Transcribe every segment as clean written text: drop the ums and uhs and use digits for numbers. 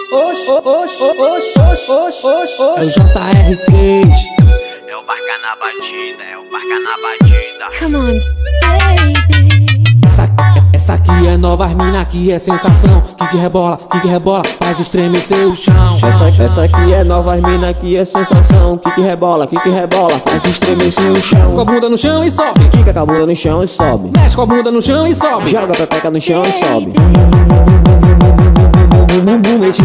É o JR3. É o barca na batida, é o barca na batida. Come on, baby. Essa aqui é nova, as mina aqui é sensação. Que rebola, faz estremecer o chão. Essa aqui é nova, as mina aqui é sensação. Que rebola, faz estremecer o chão. Mexe com a bunda no chão e sobe. Quica com a bunda no chão e sobe. Mexe com a bunda no chão e sobe. Joga a pepeca no chão e sobe. Mexe.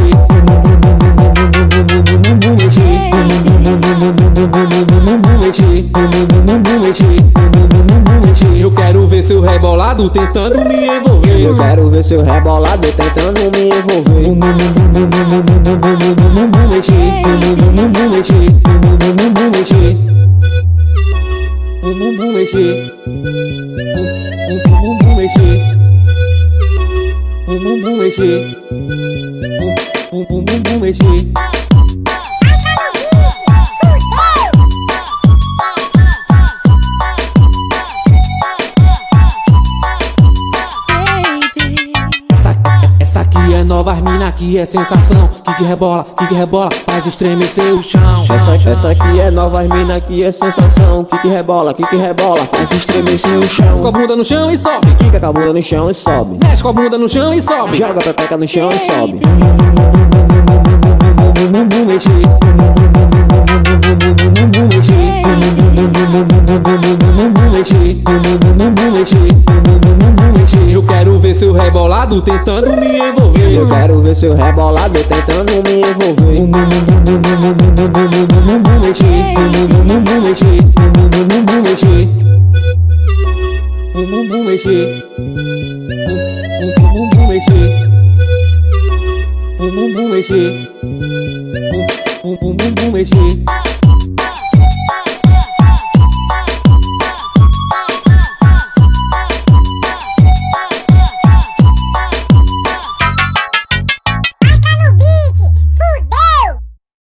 Eu quero ver seu rebolado tentando me envolver. Eu quero ver seu rebolado tentando me envolver. Mexe. Essa aqui é nova, as mina aqui é sensação. Que rebola, faz estremecer o chão. Essa aqui é nova, as mina aqui é sensação. Que rebola, faz estremecer o chão. Mexe com a bunda no chão e sobe. Quica com a bunda no chão e sobe. Mexe com a bunda no chão e sobe. Joga a pepeca no chão e sobe. Eu quero ver seu rebolado tentando me envolver. Eu quero ver seu rebolado tentando me envolver. Mexe.